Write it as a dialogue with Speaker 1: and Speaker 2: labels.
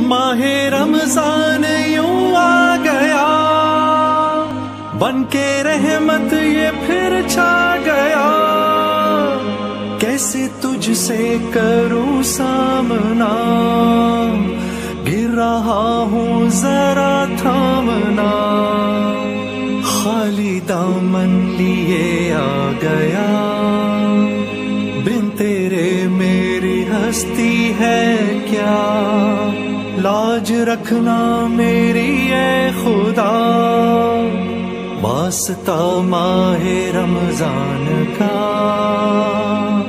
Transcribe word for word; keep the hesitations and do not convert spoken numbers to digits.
Speaker 1: माहे रमजान यूं आ गया, बनके रहमत ये फिर छा गया। कैसे तुझसे करूं सामना, गिर रहा हूँ जरा थामना। खाली दामन लिए आ गया, बिन तेरे मेरी हस्ती है क्या। लाज रखना मेरी ए खुदा, वास्ता माहे रमजान का।